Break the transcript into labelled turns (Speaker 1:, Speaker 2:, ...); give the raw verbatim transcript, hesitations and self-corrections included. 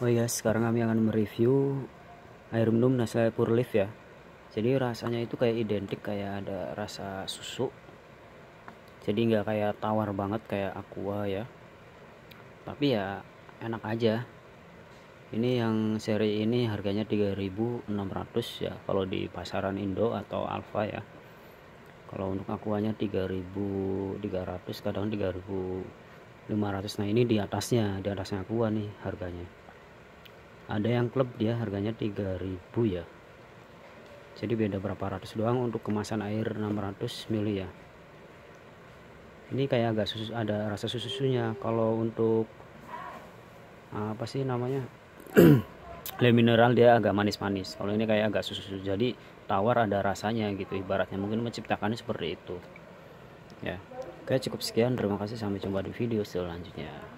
Speaker 1: Oh iya, sekarang kami akan mereview air minum Nestle Pure Leaf ya. Jadi rasanya itu kayak identik, kayak ada rasa susu. Jadi nggak kayak tawar banget kayak Aqua ya. Tapi ya enak aja. Ini yang seri ini harganya tiga ribu enam ratus ya kalau di pasaran Indo atau Alfa ya. Kalau untuk Aquanya tiga ribu tiga ratus, kadang tiga ribu lima ratus. Nah, ini di atasnya, di atasnya Aqua nih harganya. Ada yang klub dia harganya tiga ribu ya. Jadi beda berapa ratus doang untuk kemasan air enam ratus mili ya. Ini kayak agak susu, ada rasa susunya. Kalau untuk apa sih namanya, le mineral dia agak manis-manis. Kalau ini kayak agak susu, jadi tawar ada rasanya gitu ibaratnya. Mungkin menciptakannya seperti itu ya. Oke, cukup sekian, terima kasih, sampai jumpa di video selanjutnya.